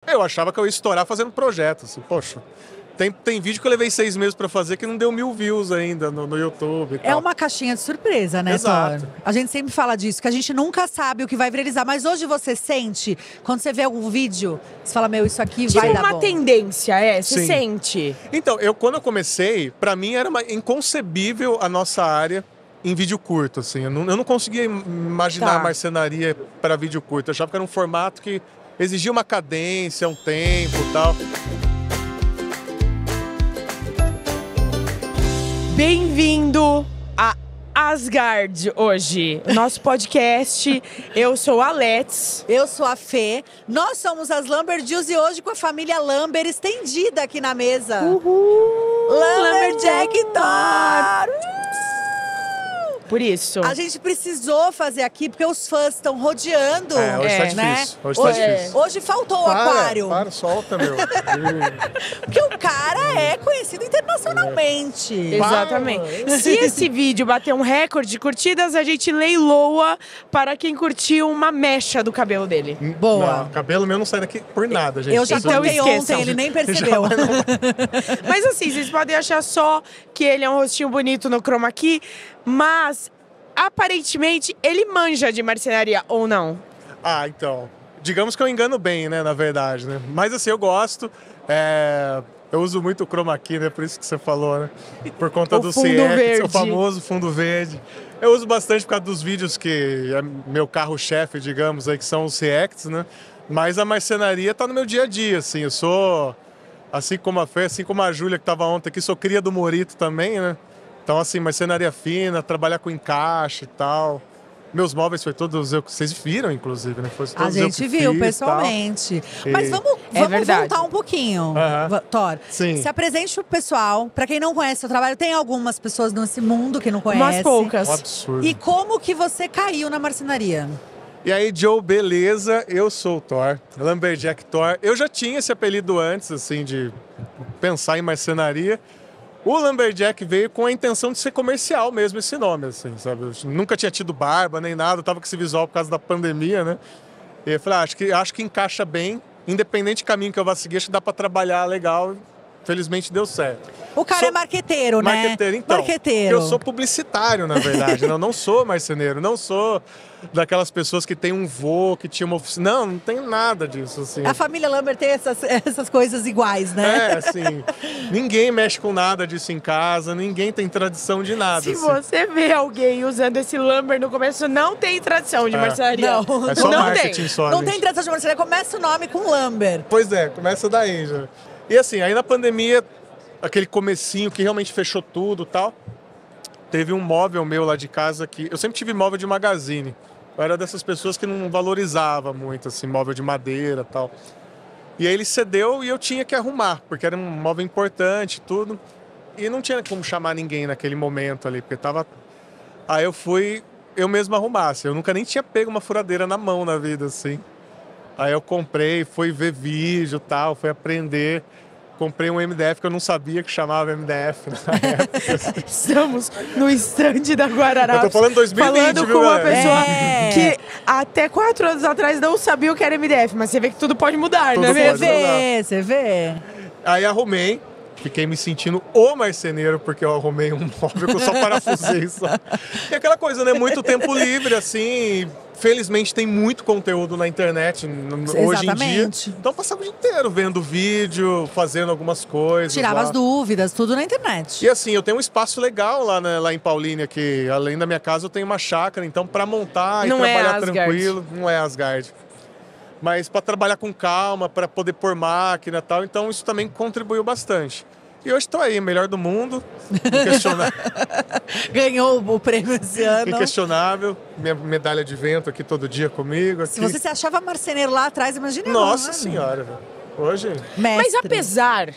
Eu achava que eu ia estourar fazendo projeto, assim, poxa. Tem vídeo que eu levei 6 meses pra fazer que não deu 1000 views ainda no YouTube e tal. É uma caixinha de surpresa, né, Exato. Thor? A gente sempre fala disso, que a gente nunca sabe o que vai viralizar. Mas hoje você sente, quando você vê algum vídeo, você fala, meu, isso aqui vai dar bom. Tipo uma tendência, você sente. Então, quando eu comecei, pra mim era inconcebível a nossa área em vídeo curto, assim. Eu não conseguia imaginar a marcenaria para vídeo curto. Eu achava que era um formato que exigia uma cadência, um tempo e tal. Bem-vindo a Asgard hoje, o nosso podcast. Eu sou a Let's. Eu sou a Fê. Nós somos as Lumberjills e hoje com a família Lumber estendida aqui na mesa. Uhul! Lumberjack Thor! Por isso. A gente precisou fazer aqui porque os fãs estão rodeando. Hoje tá né? difícil. Hoje tá difícil. Hoje faltou o aquário. Solta, meu. Porque o cara é conhecido internacionalmente. Exatamente. Se esse vídeo bater um recorde de curtidas, a gente leiloa para quem curtiu uma mecha do cabelo dele. Boa. Não, o cabelo meu não sai daqui por nada, gente. Eu já Então contei esqueçam. ontem, ele nem percebeu. Mas assim, vocês podem achar só que ele é um rostinho bonito no chroma key, mas aparentemente ele manja de marcenaria ou não. Então. Digamos que eu engano bem, né, na verdade, né? Mas assim, eu gosto. Eu uso muito o chroma key, né? Por isso que você falou, né? Por conta do fundo CX, verde. o famoso fundo verde. Eu uso bastante por causa dos vídeos que é meu carro-chefe, digamos, aí, que são os CX, né? Mas a marcenaria tá no meu dia a dia, assim. Eu sou, assim como a Fê, assim como a Júlia, que tava ontem aqui, sou cria do Morito também, né? Então, assim, marcenaria fina, trabalhar com encaixe e tal. Meus móveis foi todos eu que vocês viram, inclusive, né? Foi todos A gente viu pessoalmente. Mas vamos voltar um pouquinho, Thor. Sim. Se apresente pro pessoal. Pra quem não conhece o seu trabalho, tem algumas pessoas nesse mundo que não conhecem. Umas poucas. Um absurdo. E como que você caiu na marcenaria? E aí, Joe, beleza? Eu sou o Thor, Lumberjack Thor. Eu já tinha esse apelido antes, assim, de pensar em marcenaria. O Lumberjack veio com a intenção de ser comercial mesmo, esse nome, assim, sabe? Eu nunca tinha tido barba nem nada, eu tava com esse visual por causa da pandemia, né? E eu falei, acho que encaixa bem, independente do caminho que eu vá seguir, acho que dá pra trabalhar legal. Felizmente deu certo. O cara é marqueteiro, né? Marqueteiro, então. Marqueteiro. Eu sou publicitário, na verdade. Eu não sou marceneiro, não sou daquelas pessoas que tem um vô, que tinha uma oficina. Não tenho nada disso, assim. A família Lumber tem essas coisas iguais, né? Assim, ninguém mexe com nada disso em casa, ninguém tem tradição de nada. Se assim. você vê alguém usando esse lumber no começo, não tem tradição de marcenaria. Não. É só não marketing tem. só, Não gente. tem tradição de marcenaria, começa o nome com Lumber. Pois é, começa daí já. E assim, aí na pandemia, aquele comecinho que realmente fechou tudo e tal, teve um móvel meu lá de casa que... Eu sempre tive móvel de magazine. Eu era dessas pessoas que não valorizava muito, assim, móvel de madeira e tal. E aí ele cedeu e eu tinha que arrumar, porque era um móvel importante e tudo. E não tinha como chamar ninguém naquele momento ali, porque tava... Aí eu mesmo arrumasse. Eu nunca nem tinha pego uma furadeira na mão na vida, assim. Aí eu comprei, fui ver vídeo e tal, fui aprender. Comprei um MDF que eu não sabia que chamava MDF na época. Estamos no stand da Guararapes. Eu tô falando 2020, falando viu, com uma galera? pessoa que até 4 anos atrás não sabia o que era MDF. Mas você vê que tudo pode mudar, Tudo não é pode mesmo? Você vê. Aí arrumei, fiquei me sentindo o marceneiro, porque eu arrumei um móvel que eu só parafusei só. E aquela coisa, né? Muito tempo livre, assim. Felizmente tem muito conteúdo na internet hoje em dia. Então eu passava o dia inteiro vendo vídeo, fazendo algumas coisas. Tirava lá. as dúvidas, tudo na internet. E assim, eu tenho um espaço legal lá, né, lá em Paulínia, que além da minha casa eu tenho uma chácara, então para montar Não e trabalhar Asgard. tranquilo, não é Asgard. Mas para trabalhar com calma, para poder pôr máquina e tal, então isso também contribuiu bastante. E hoje estou aí, melhor do mundo, inquestionável. Ganhou o prêmio esse ano. Inquestionável, minha medalha de vento aqui todo dia comigo. Aqui. Se você se achava marceneiro lá atrás, imagina Nossa agora. Senhora, velho. Hoje... Mestre. Mas apesar...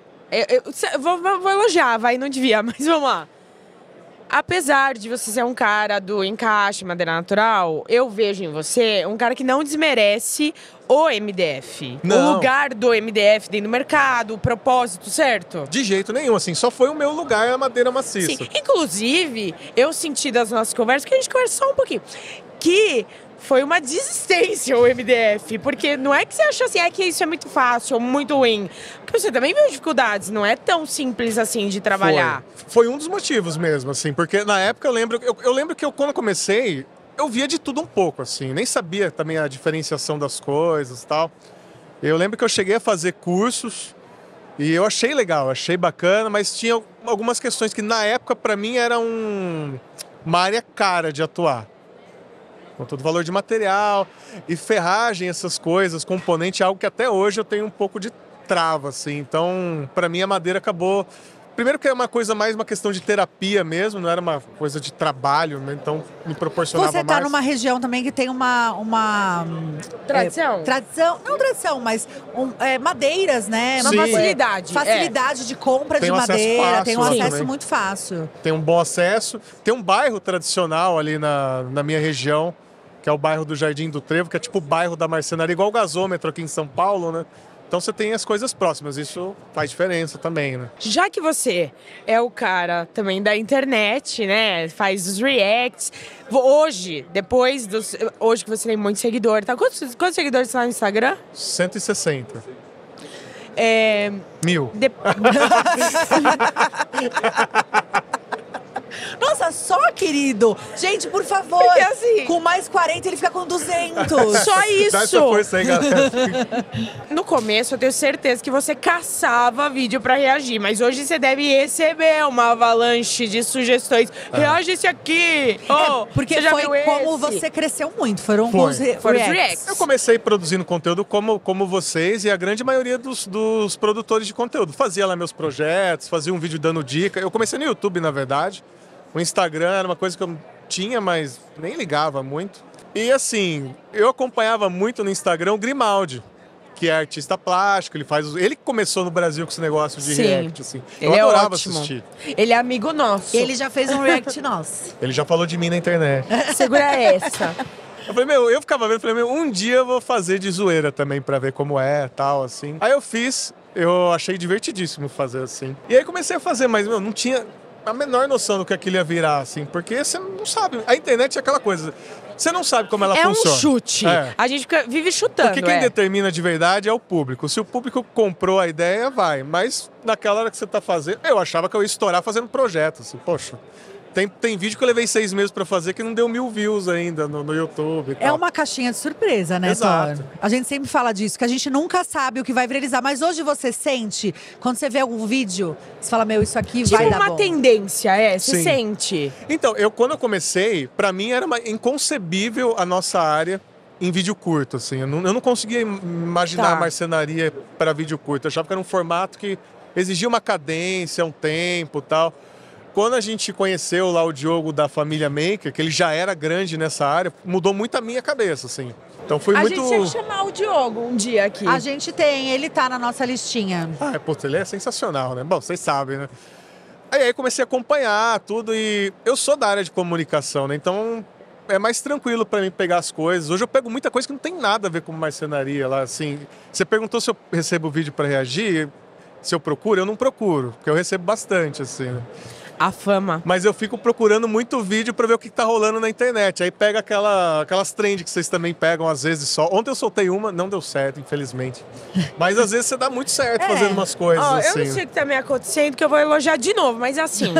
vou elogiar, vai, não devia, mas vamos lá. Apesar de você ser um cara do encaixe, madeira natural, eu vejo em você um cara que não desmerece o MDF. Não. O lugar do MDF dentro do mercado, o propósito, certo? De jeito nenhum, assim, só foi o meu lugar a madeira maciça. Sim, inclusive, eu senti das nossas conversas, que a gente conversa só um pouquinho, que foi uma desistência o MDF. Porque não é que você achou assim, que isso é muito fácil ou muito ruim. Porque você também viu dificuldades, não é tão simples assim de trabalhar. Foi um dos motivos mesmo, assim, porque na época eu lembro que quando eu comecei, eu via de tudo um pouco, assim, nem sabia também a diferenciação das coisas e tal. Eu lembro que eu cheguei a fazer cursos e eu achei legal, achei bacana, mas tinha algumas questões que na época pra mim eram uma área cara de atuar. Com todo o valor de material e ferragem, essas coisas, componente, algo que até hoje eu tenho um pouco de trava, assim. Então, pra mim, a madeira acabou... Primeiro que é uma coisa mais uma questão de terapia mesmo, não era uma coisa de trabalho, né? Então me proporcionava mais. Você tá numa região também que tem uma Tradição? Tradição, não tradição, mas madeiras, né? Uma Sim. facilidade. Facilidade de compra Tem de um acesso madeira, fácil tem um lá acesso também. muito fácil. Tem um bom acesso. Tem um bairro tradicional ali na minha região, que é o bairro do Jardim do Trevo, que é tipo o bairro da marcenaria, igual o gasômetro aqui em São Paulo, né? Então você tem as coisas próximas, isso faz diferença também, né? Já que você é o cara também da internet, né? Faz os reacts. Hoje, hoje que você tem muito seguidor, tá? Quantos seguidores você tá no Instagram? 160 É... mil. Nossa, só, querido! Gente, por favor! Porque assim... Com mais 40 ele fica com 200. Só isso! Dá essa força aí, galera. No começo, eu tenho certeza que você caçava vídeo pra reagir, mas hoje você deve receber uma avalanche de sugestões. Reage esse aqui! Porque você já foi viu como esse? você cresceu muito. Foram Foi. os Foram os reacts. reacts. Eu comecei produzindo conteúdo como vocês e a grande maioria dos produtores de conteúdo. Fazia lá meus projetos, fazia um vídeo dando dica. Eu comecei no YouTube, na verdade. O Instagram era uma coisa que eu tinha, mas nem ligava muito. E assim, eu acompanhava muito no Instagram o Grimaldi, que é artista plástico, ele começou no Brasil com esse negócio de Sim. react, assim. Eu Ele é adorava ótimo. assistir. Ele é amigo nosso. Ele já fez um react nosso. Ele já falou de mim na internet. Segura essa. Eu falei, eu ficava vendo, falei, um dia eu vou fazer de zoeira também pra ver como é, tal, assim. Aí eu fiz, eu achei divertidíssimo fazer assim. E aí comecei a fazer, mas, não tinha a menor noção do que aquilo ia virar, assim, porque você não sabe. A internet é aquela coisa, você não sabe como ela funciona. É um chute. É. A gente vive chutando. Porque quem determina de verdade é o público. Se o público comprou a ideia, vai. Mas naquela hora que você tá fazendo... Eu achava que eu ia estourar fazendo projeto, assim, poxa... Tem vídeo que eu levei 6 meses pra fazer que não deu 1000 views ainda no YouTube e tal. É uma caixinha de surpresa, né, Exato. Thor? A gente sempre fala disso, que a gente nunca sabe o que vai viralizar. Mas hoje você sente, quando você vê algum vídeo, você fala, isso aqui Tipo vai dar uma bom. tendência, você Sim. sente. Então, quando eu comecei, pra mim era inconcebível a nossa área em vídeo curto, assim. Eu não conseguia imaginar Tá. a marcenaria para vídeo curto. Eu achava que era um formato que exigia uma cadência, um tempo e tal. Quando a gente conheceu lá o Diogo da Família Maker, que ele já era grande nessa área, mudou muito a minha cabeça, assim. Então foi A muito... gente tinha que chamar o Diogo um dia aqui. A gente tem, ele tá na nossa listinha. Putz, ele é sensacional, né? Bom, vocês sabem, né? Aí comecei a acompanhar tudo e eu sou da área de comunicação, né? Então é mais tranquilo pra mim pegar as coisas. Hoje eu pego muita coisa que não tem nada a ver com marcenaria lá, assim. Você perguntou se eu recebo vídeo pra reagir, se eu procuro, eu não procuro, porque eu recebo bastante, assim, né? A fama. Mas eu fico procurando muito vídeo pra ver o que tá rolando na internet. Aí pega aquelas trends que vocês também pegam às vezes só. Ontem eu soltei uma, não deu certo, infelizmente. Mas às vezes você dá muito certo fazendo umas coisas Ó, assim. eu não sei o que tá me acontecendo, que eu vou elogiar de novo, mas assim...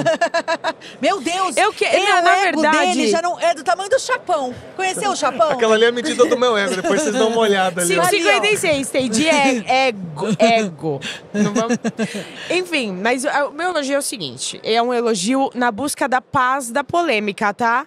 Meu Deus! na ego verdade... dele já não é do tamanho do chapão. Conheceu o chapão? Aquela ali é a medida do meu ego, depois vocês dão uma olhada ali. ó. 5,56 tem de ego. Não vamos... Enfim, mas o meu elogio é o seguinte: é um elogio na busca da paz da polêmica, tá?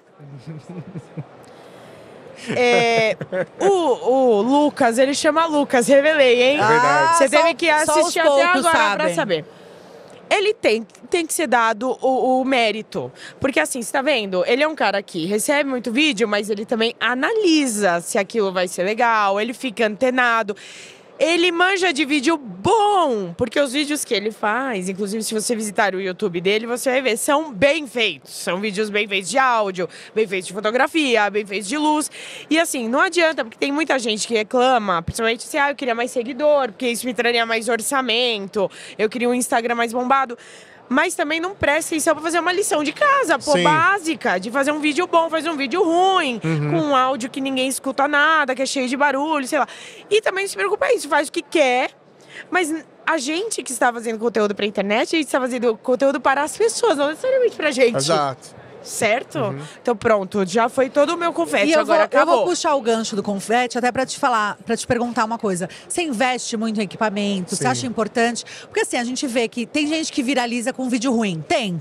O Lucas, ele chama Lucas, revelei, hein? É verdade. Você teve que só os assistir até poucos agora pra sabem. saber. Ele tem que ser dado o mérito. Porque assim, você tá vendo? Ele é um cara que recebe muito vídeo, mas ele também analisa se aquilo vai ser legal, ele fica antenado. Ele manja de vídeo bom, porque os vídeos que ele faz, inclusive se você visitar o YouTube dele, você vai ver, são bem feitos. São vídeos bem feitos de áudio, bem feitos de fotografia, bem feitos de luz. E assim, não adianta, porque tem muita gente que reclama, principalmente se eu queria mais seguidor, porque isso me traria mais orçamento, eu queria um Instagram mais bombado. mas também não presta atenção pra fazer uma lição de casa, pô, Sim. básica, de fazer um vídeo bom, fazer um vídeo ruim, com um áudio que ninguém escuta nada, que é cheio de barulho, sei lá. E também não se preocupa isso, faz o que quer, mas a gente que está fazendo conteúdo pra internet, a gente está fazendo conteúdo para as pessoas, não necessariamente pra gente. Exato. Certo? Então pronto, já foi todo o meu confete, E eu agora vou acabou. puxar o gancho do confete até pra te falar, pra te perguntar uma coisa. Você investe muito em equipamento? Você Sim. acha importante? Porque assim, a gente vê que tem gente que viraliza com vídeo ruim. Tem.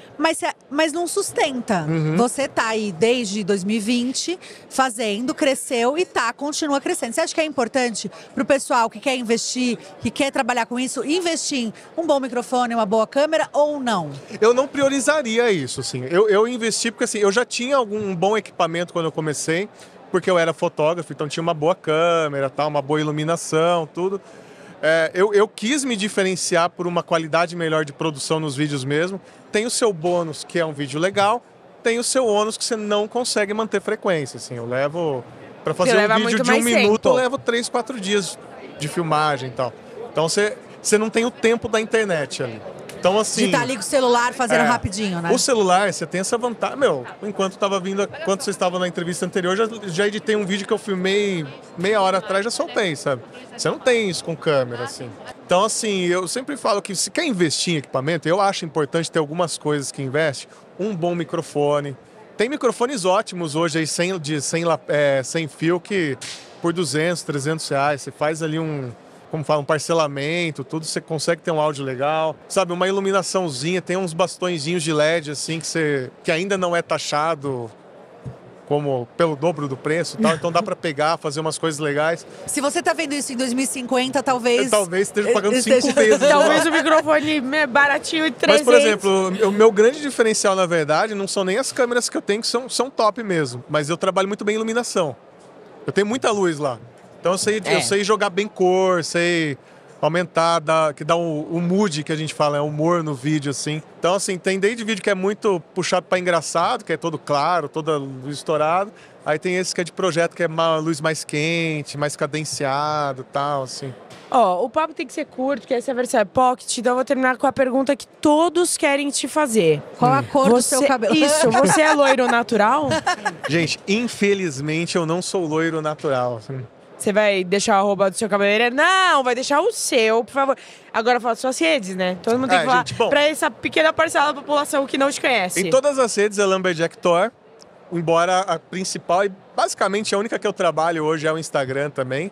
Mas não sustenta. Você tá aí desde 2020 fazendo, cresceu e continua crescendo. Você acha que é importante pro pessoal que quer investir, que quer trabalhar com isso, investir em um bom microfone, uma boa câmera ou não? Eu não priorizaria isso, assim. Eu investi porque, assim, eu já tinha algum bom equipamento quando eu comecei, porque eu era fotógrafo, então tinha uma boa câmera, tal, uma boa iluminação, tudo. Eu quis me diferenciar por uma qualidade melhor de produção nos vídeos mesmo. Tem o seu bônus, que é um vídeo legal, tem o seu ônus, que você não consegue manter frequência, assim. Eu levo... Pra fazer leva um vídeo muito de 1 mais minuto, tempo. eu levo 3, 4 dias de filmagem e tal. Então você não tem o tempo da internet ali. Então, assim... De estar ali com o celular fazendo rapidinho, né? O celular, você tem essa vantagem. Meu, enquanto vocês estavam na entrevista anterior, já editei um vídeo que eu filmei meia hora atrás, já soltei, sabe? Você não tem isso com câmera, assim. Então, assim, eu sempre falo que se quer investir em equipamento, eu acho importante ter algumas coisas que investe. Um bom microfone. Tem microfones ótimos hoje aí, sem fio, que por 200, 300 reais, você faz ali um parcelamento, tudo, você consegue ter um áudio legal, sabe, uma iluminaçãozinha, tem uns bastõezinhos de LED, assim, que ainda não é taxado como pelo dobro do preço e tal, então dá pra pegar, fazer umas coisas legais. Se você tá vendo isso em 2050, talvez... Talvez esteja pagando 5 esteja- vezes. Talvez o microfone baratinho e 300. Mas, por exemplo, o meu grande diferencial, na verdade, não são nem as câmeras que eu tenho, que são top mesmo, mas eu trabalho muito bem em iluminação. Eu tenho muita luz lá. Então eu sei jogar bem cor, sei aumentar, que dá o mood que a gente fala, humor no vídeo, assim. Então, assim, tem desde vídeo que é muito puxado pra engraçado, que é todo claro, toda luz estourado. Aí tem esse que é de projeto, que é uma luz mais quente, mais cadenciado e tal, assim. Ó, o papo tem que ser curto, porque essa versão é pocket, então eu vou terminar com a pergunta que todos querem te fazer. Qual a cor do seu cabelo? Isso, você é loiro natural? Gente, infelizmente eu não sou loiro natural, assim. Você vai deixar o arroba do seu cabeleireiro? Não, vai deixar o seu, por favor. Agora fala suas redes, né? Todo mundo tem que falar gente, bom. pra essa pequena parcela da população que não te conhece. Em todas as redes é Lumberjack Thor, embora a principal e basicamente a única que eu trabalho hoje é o Instagram também.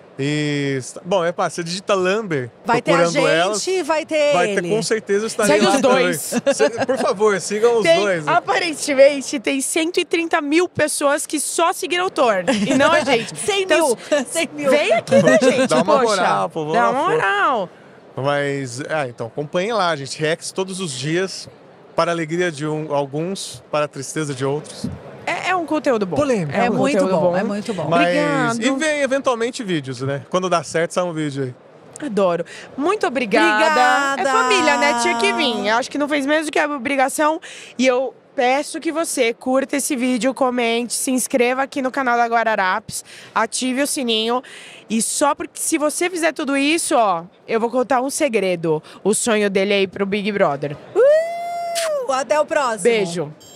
E, bom, você digita Lumber, Vai ter a procurando elas, gente e vai ter vai ter ele. com certeza o Instagram Segue lá os dois. também. Por favor, sigam os Tem, dois. aparentemente, tem 130 mil pessoas que só seguiram o Thor. E não a gente. 100 Então, mil. 100 mil. Vem aqui, né, gente? Dá uma Poxa, moral, pô, vamos dá lá, uma moral. Mas, então, acompanhem lá, gente. Reacts todos os dias, para a alegria de alguns, para a tristeza de outros. É um conteúdo bom. Polêmico. É um muito conteúdo bom, é muito bom. Mas, Obrigado. e vem eventualmente vídeos, né? Quando dá certo, sai um vídeo aí. Adoro. Muito obrigada. Obrigada. É família, né? Tinha que vir. Eu acho que não fez mesmo que a obrigação. E eu peço que você curta esse vídeo, comente, se inscreva aqui no canal da Guararapes, ative o sininho. E só porque se você fizer tudo isso, ó, eu vou contar um segredo. O sonho dele é ir pro Big Brother. Até o próximo. Beijo.